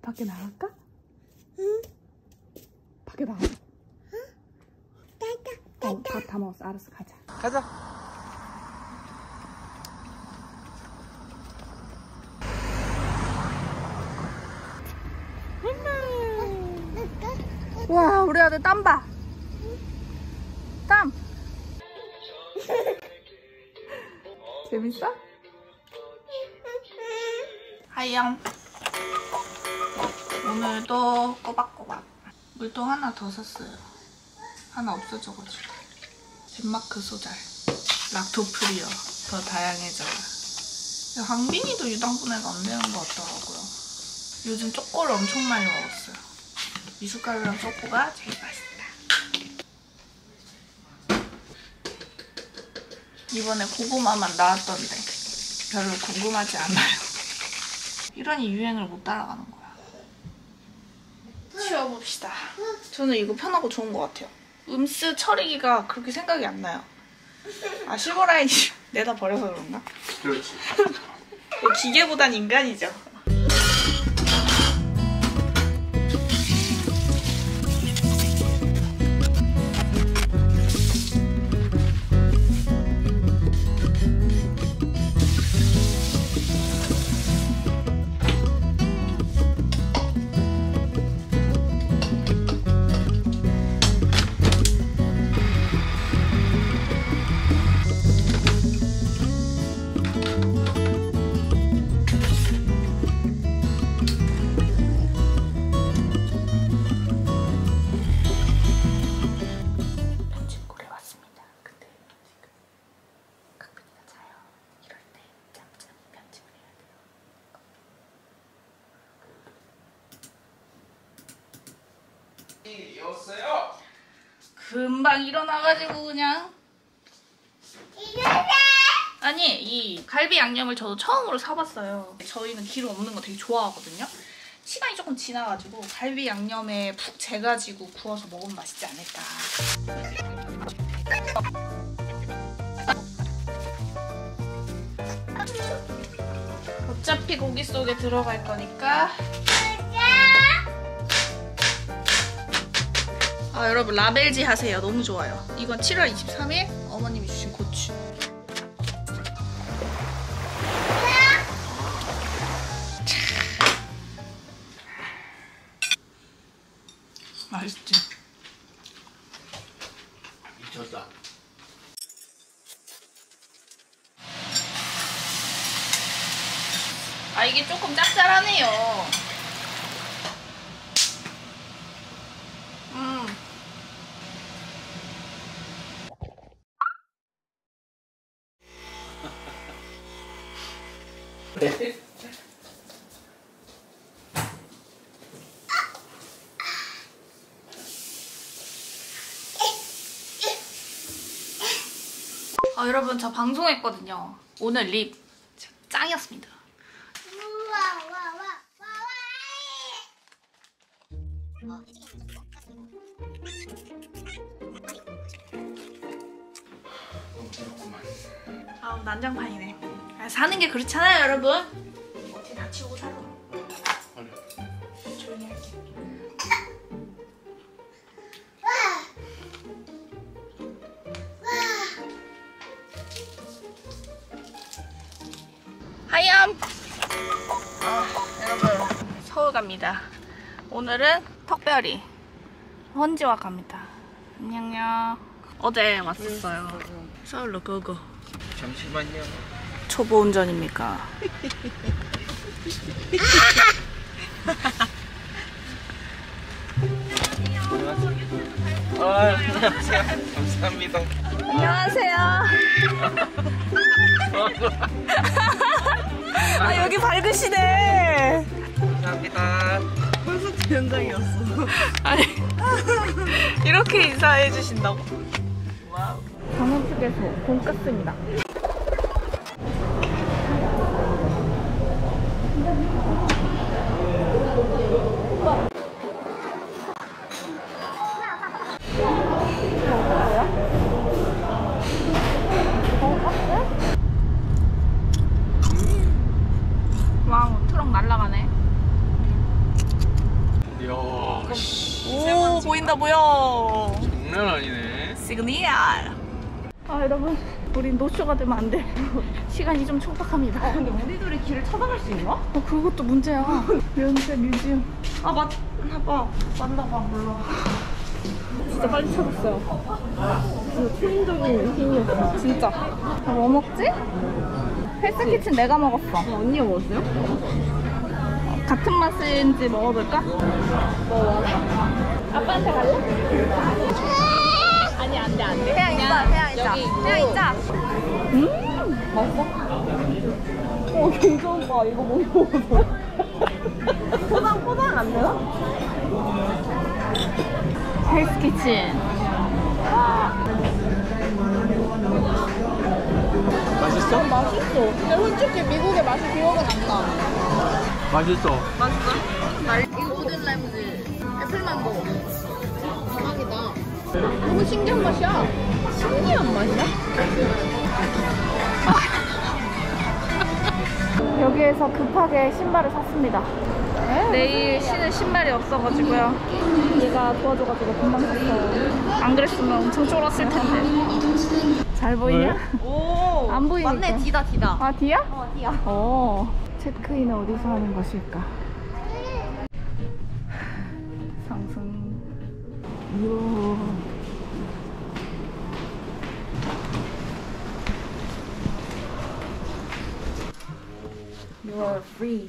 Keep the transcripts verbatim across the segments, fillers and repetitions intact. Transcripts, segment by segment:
밖에 나갈까? 응. 밖에 나가자. 응? 따다. 어, 밥 다 먹었어. 알았어, 가자. 가자. 와, 우리 아들 땀 봐. 땀. 재밌어? 하영. 오늘도 꼬박꼬박 물통 하나 더 샀어요. 하나 없어져가지고. 덴마크 소잘, 락토프리어 더 다양해져요. 황빈이도 유당분해가 안 되는 것 같더라고요. 요즘 초코를 엄청 많이 먹었어요. 미숫가루랑 초코가 제일 맛있다. 이번에 고구마만 나왔던데 별로 궁금하지 않아요. 이러니 유행을 못 따라가는 거야. 치워봅시다. 저는 이거 편하고 좋은 것 같아요. 음스 처리기가 그렇게 생각이 안 나요. 아, 실버라인이 내다 버려서 그런가? 그렇지. 기계보단 인간이죠. 이었어요. 금방 일어나가지고 그냥. 아니, 이 갈비 양념을 저도 처음으로 사봤어요. 저희는 기름 없는 거 되게 좋아하거든요. 시간이 조금 지나가지고 갈비 양념에 푹 재가지고 구워서 먹으면 맛있지 않을까. 어차피 고기 속에 들어갈 거니까. 아, 여러분 라벨지 하세요. 너무 좋아요. 이건 칠월 이십삼일 어머님이 주신 고추. 맛있지? 미쳤다. 아, 이게 조금 짭짤하네요. 음. 네? 아, 여러분 저 방송했거든요. 오늘 립 짱이었습니다. 아우, 난장판이네. 아, 사는 게 그렇잖아요, 여러분. 어떻게 다 치우고 살아. 조용히 할게. 하염! 아, 여러분 서울 갑니다. 오늘은 특별히 헌지와 갑니다. 안녕요. 어제 왔었어요. 서울로 고고. 잠시만요. 초보 운전입니까? 아, 안녕하세요. 감사합니다. 안녕하세요. 아, 여기 밝으시네. 감사합니다. 콘서트 현장이었어. 아니, 이렇게 인사해 주신다고? 와우. 강원휴게소 돈가스입니다. 와우, 트럭 날라가네. 보여. 장난 아니네. 시그니얼. 아 여러분, 우리 노쇼가 되면 안 돼. 시간이 좀 촉박합니다. 아 근데 우리 둘이 길을 찾아갈 수 있나? 어, 그것도 문제야. 면세 뮤지엄. 아 맞나봐. 맞나봐 몰라. 진짜 빨리 찾았어요. 초인적인 힘이었어. 진짜. 아, 뭐 먹지? 헬스키친 내가 먹었어. 어, 언니가 먹었어요? 같은 맛인지 먹어볼까? 먹어. 아빠한테 갈래? 아니 안돼 안돼. 그냥 있자 그냥 있자. 그냥 있자. 음 맛있어? 어 괜찮다. 이거 못 먹어서. 포장 포장 안 되나? 헬스키친. 맛있어? 맛있어. 근데 솔직히 미국의 맛이 기억은 안 나. 맛있어. 맛있어? 이거 우든 라임즈 애플만 먹어. 대박이다. 너무 신기한 맛이야. 신기한 맛이야? 여기에서 급하게 신발을 샀습니다. 내일 신을 신발이 없어가지고요. 얘가 도와줘가지고 금방 샀어요. 안 그랬으면 엄청 쫄았을 텐데. 잘 보이냐? 오. 안 보이니까. 맞네 D다 D다. 아 D야? 어 D야. 어. 체크인은 어디서 하는 것일까? 상승. 이야. You are free.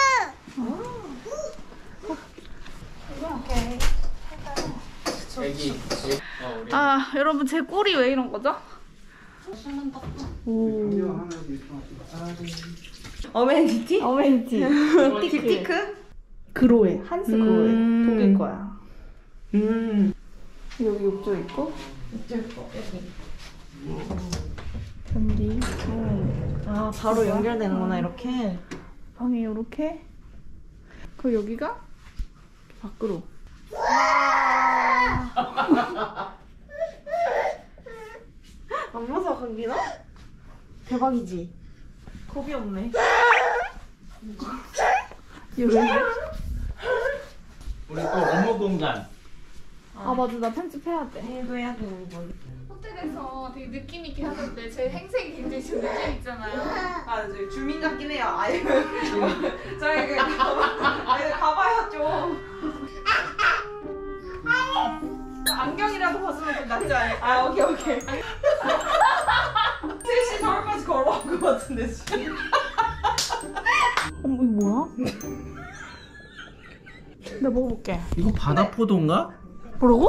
애기. 어, 우리. 아 여러분 제 꼴이 왜 이런 거죠? 어메니티? 어메니티. 딥티크? 그로에 한스 그로에 음. 독일 거야. 음. 여기 욕조 있고 어쩔 거 여기. 변기. 아 바로 연결되는구나 이렇게. 방이 요렇게. 그 여기가 밖으로. 안 무서워 강빈아? 대박이지. 겁이 없네. 여기. 우리 또 업무 공간. 아 맞아 나 편집해야 돼. 해도 해야 되는 거. 호텔에서 되게 느낌 있게 하는데 제 행색이 굉장히 지금 느낌 있잖아요. 아 저희 주민 같긴 해요. 아유 저희 그 가봐, 아유 가봐요 좀. 안경이라도 벗으면 좀 낫지 않을까? 아 오케이 오케이. 셋이 서울까지 걸어온 것 같은데 지금. 어머 이거 뭐야? 나 먹어볼게. 이거 바다포도인가? 뭐라고?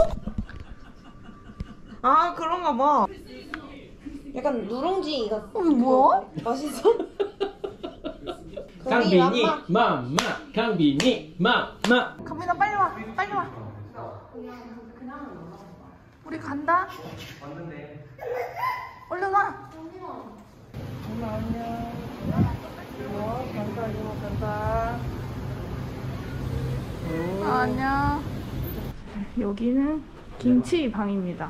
아 그런가 봐. 약간 누룽지 같은. 어 이거 뭐야? 맛있어? 강빈이 맘마. 강빈이 맘마. 강민아 빨리 와 빨리 와. 우리 간다. 왔는데. 얼른 와. 엄마 안녕. 어 간다 이모 간다. 아, 안녕. 여기는 김치 방입니다.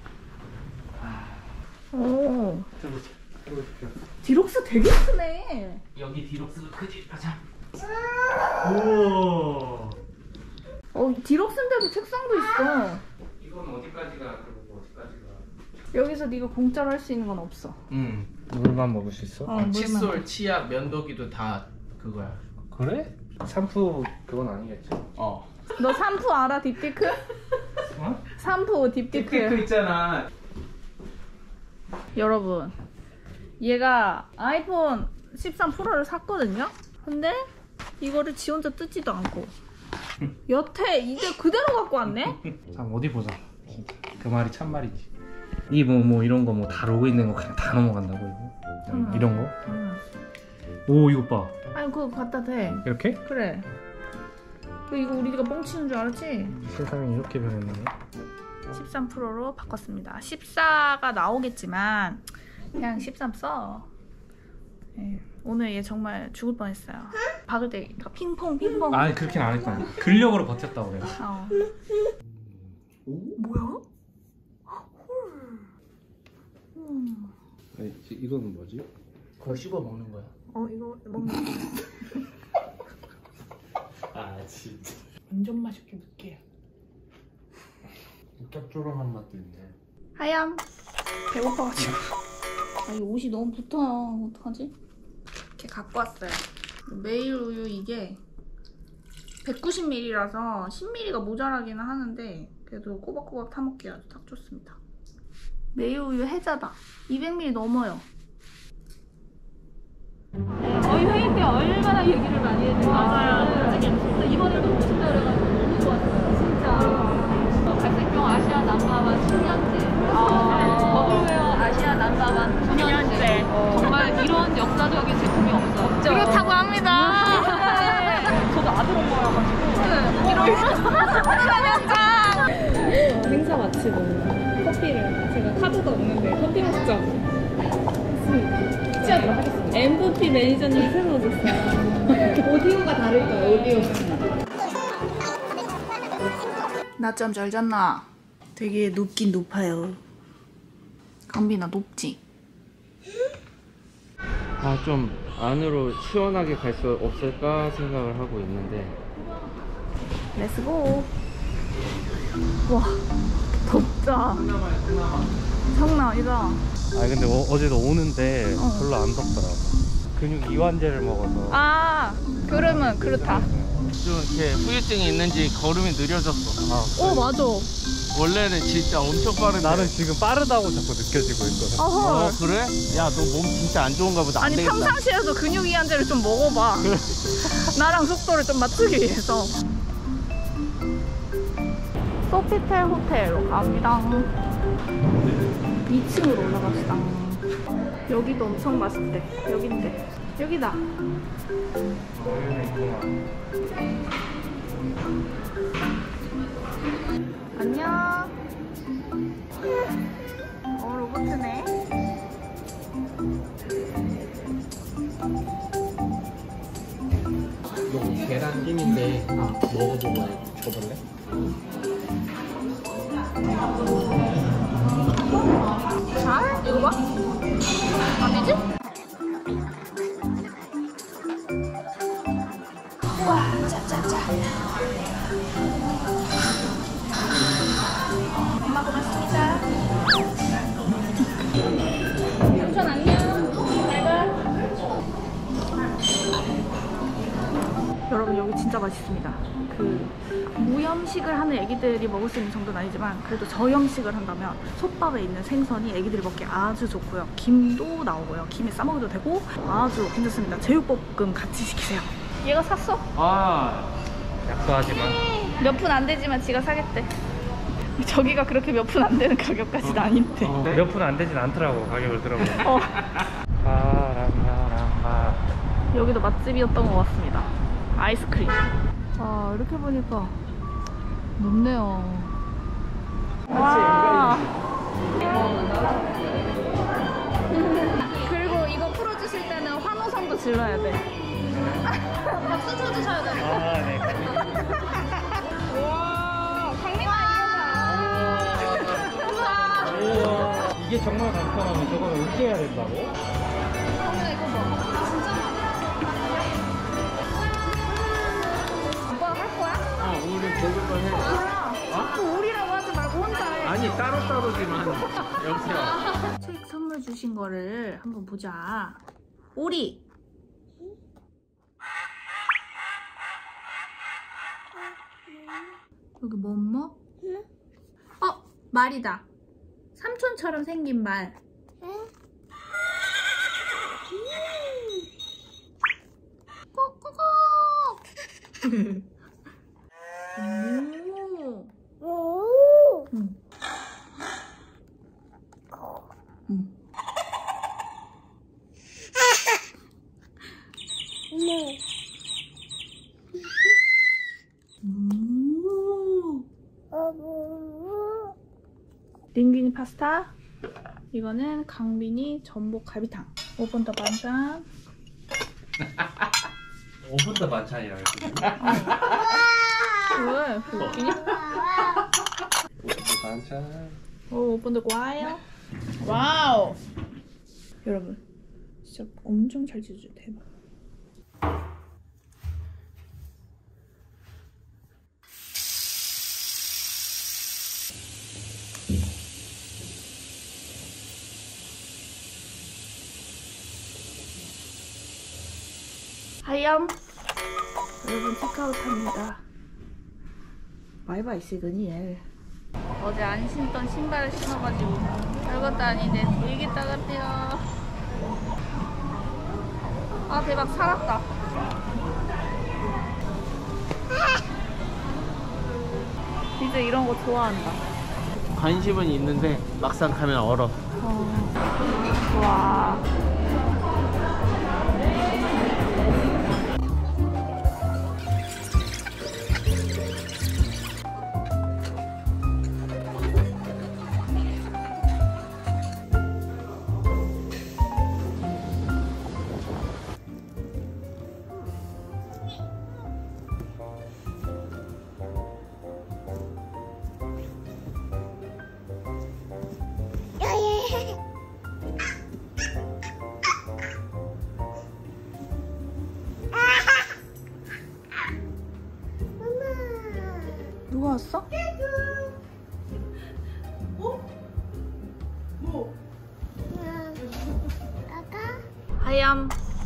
오. 디럭스 되게 크네. 여기 디럭스가 크지? 가자. 오. 어, 디럭스인데도 책상도 있어. 이건 어디까지가 그리고 어디까지가? 여기서 네가 공짜로 할 수 있는 건 없어. 응. 물만 먹을 수 있어? 어, 물만. 칫솔, 치약, 면도기도 다 그거야. 그래? 샴푸 그건 아니겠지? 어. 너 샴푸 알아, 딥티크? 어? 샴푸 딥티크. 딥티크 있잖아. 여러분, 얘가 아이폰 십삼 프로를 샀거든요? 근데 이거를 지 혼자 뜯지도 않고 여태 이제 그대로 갖고 왔네? 참 어디 보자. 진짜 그 말이 참 말이지. 이 뭐 뭐 이런 거 뭐 다 로고 있는 거 그냥 다 넘어간다고 이거? 응. 이런 거? 응. 오 이거 봐. 아니 그거 갖다 대. 이렇게? 그래. 이거 우리가 뻥치는 줄 알았지? 세상이 이렇게 변했네. 십삼 프로로 바꿨습니다. 십사가 나오겠지만 그냥 십삼 써. 네, 오늘 얘 정말 죽을 뻔했어요. 박을 때 핑퐁 핑퐁. 아니 그렇게는 안 했다. 근력으로 버텼다고 그래. 어. 뭐야? 헐. 음. 아니, 이건 뭐지? 그거 씹어 먹는 거야. 어 이거 먹는 거. 아 진짜. 완전 맛있게 느끼해. 짭조름한 맛도 있네. 하얌. 배고파가지고. 아, 이 옷이 너무 붙어요. 어떡하지? 이렇게 갖고 왔어요. 매일 우유 이게 백구십 밀리리터라서 십 밀리리터가 모자라기는 하는데 그래도 꼬박꼬박 타먹기 아주 딱 좋습니다. 매일 우유 해자다. 이백 밀리리터 넘어요. 저희 회의 때 얼마나 얘기를 많이 했는데 맞아요. 진짜 이번에도 오고 싶다 그래가지고 너무 좋았어요. 진짜 갈색병 아시아 남바완 십 년째 버블웨어 아시아 남바완 구 년째 정말 이런 역사적인 제품이 없어. 없죠. 그렇다고 합니다. 저도 아들 엄마여가지고 행사 마치고 커피를 제가 카드가 없는데 커피 먹자고 취하도록 하겠습니다. 엠브피 매니저님이 새로 오셨어요. 오디오가 다를 거예요. 오디오가. 낮잠 잘 잤나? 되게 높긴 높아요. 강빈아 높지? 아, 좀 안으로 시원하게 갈 수 없을까 생각을 하고 있는데. 렛츠고. 와 덥다. 장난 아니다. 아, 근데 어, 어제도 오는데 어. 별로 안 덥더라고. 근육 이완제를 먹어서. 아 그러면 그렇다. 좀 이렇게 후유증이 있는지 걸음이 느려졌어. 아, 오 맞아. 원래는 진짜 엄청 빠른데 나는 지금 빠르다고 자꾸 느껴지고 있거든. 어허. 어, 그래? 야, 너 몸 진짜 안 좋은가 보다. 안 아니 되겠다. 평상시에도 근육 이완제를 좀 먹어봐. 나랑 속도를 좀 맞추기 위해서. 소피텔 호텔로 갑니다. 이 층으로 올라갑시다. 여기도 엄청 맛있대. 여긴데. 여기다. 안녕. 어, 로봇이네. 이거 계란찜인데 먹어보고 줘볼래? 잘? 이거 봐. 안 되지? 와, 짜짜짜. 엄마 고맙습니다. 삼촌 안녕. 잘 가. 여러분 여기 진짜 맛있습니다. 그 무염식을 하는 애기들이 먹을 수 있는 정도는 아니지만 그래도 저염식을 한다면 솥밥에 있는 생선이 애기들이 먹기 아주 좋고요. 김도 나오고요. 김에 싸먹어도 되고 아주 괜찮습니다. 제육볶음 같이 시키세요. 얘가 샀어? 아, 약소하지만. 몇 푼 안 되지만 지가 사겠대. 저기가 그렇게 몇 푼 안 되는 가격까지는 아닌데. 어, 몇 푼 안 되진 않더라고, 가격을 들어보면. 어. 바람바람바. 여기도 맛집이었던 것 같습니다. 아이스크림. 아 이렇게 보니까 높네요. 와. 그리고 이거 풀어주실 때는 환호성도 질러야 돼. 박수 쳐주셔야 돼. 아, 네. 와, 강민아 이거 봐. 우와. 이게 정말 간편하면 저거는 의지해야 된다고? 강민아 이거 봐. 진짜 많아. 오빠 할 거야? 어, 우리 먹을 걸 해. 아, 자꾸 우리라고 하지 말고 혼자 해. 아니, 따로따로지만. 여보세요. 책 선물 주신 거를 한번 보자. 오리. 여기 뭐뭐? 응? 어, 말이다. 삼촌처럼 생긴 말. 응? 꼬꼬꼬. 오. 오. 응. 응. 링귀니 파스타. 이거는 강빈이 전복 갈비탕. 오 번 더 반찬. 오 분 더 반찬이라 했거든. 왜? 웃기니? 반찬. 오, 오 번 더 과요. 와우. 여러분, 진짜 엄청 잘 지어줘. 대박. 하염 여러분 체크아웃합니다. 바이바이 시그니엘. 어제 안 신던 신발을 신어가지고 별것도 아닌데 되게 따갑대요. 아 대박 살았다. 이제 이런 거 좋아한다. 관심은 있는데 막상 가면 얼어. 어. 와. 누가 왔어? 하얌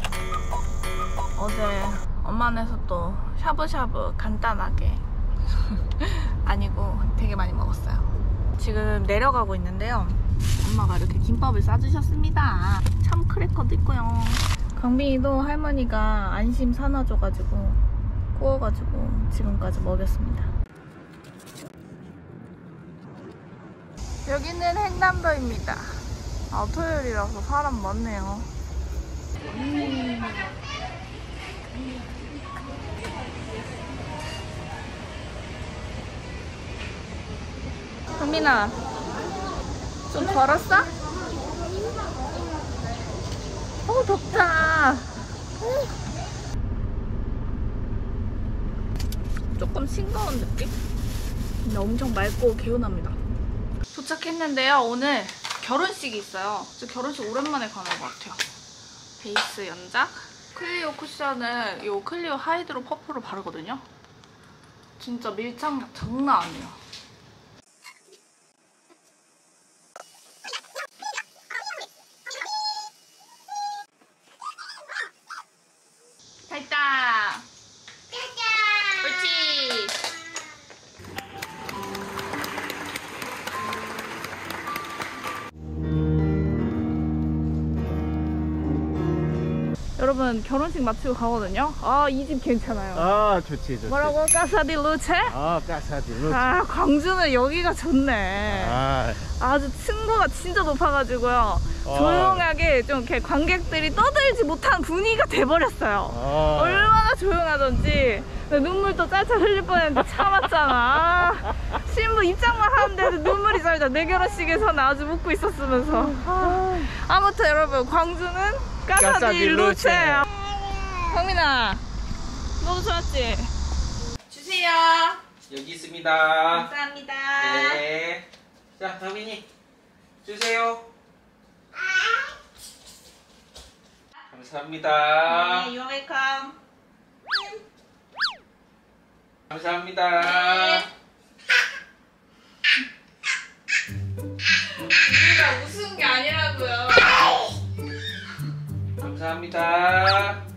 어제 엄마네서 또 샤브샤브 간단하게 아니고 되게 많이 먹었어요. 지금 내려가고 있는데요. 엄마가 이렇게 김밥을 싸주셨습니다. 참 크래커도 있고요. 강빈이도 할머니가 안심 사놔줘가지고 구워가지고 지금까지 먹였습니다. 여기는 횡단도입니다. 아, 토요일이라서 사람 많네요. 음. 강민아, 좀 걸었어? 어, 덥다. 조금 싱거운 느낌? 근데 엄청 맑고 개운합니다. 도착했는데요. 오늘 결혼식이 있어요. 저 결혼식 오랜만에 가는 것 같아요. 베이스 연작 클리오 쿠션을 이 클리오 하이드로 퍼프로 바르거든요. 진짜 밀착력 장난 아니에요. 다 있다. 옳지. 여러분 결혼식 마치고 가거든요. 아, 이 집 괜찮아요. 아 좋지 좋지. 뭐라고? 까사디 루체? 아 까사디 루체. 아, 광주는 여기가 좋네. 아, 아주 층고가 진짜 높아가지고요. 어. 조용하게 좀 이렇게 관객들이 떠들지 못한 분위기가 돼버렸어요. 어. 얼마나 조용하던지. 눈물도 짤짤 흘릴 뻔했는데 참았잖아. 아, 신부 입장만 하는데도 눈물이 짤짤. 내 결혼식에서는 아주 묻고 있었으면서. 아. 아무튼 여러분 광주는 까사디 까사디 루체. 루체. 강민아, 너도 좋았지? 주세요. 여기 있습니다. 감사합니다. 네. 자, 강민이 주세요. 감사합니다. 네, you're welcome. 감사합니다. 네. 우리가 웃은 게 아니라고요. 감사합니다.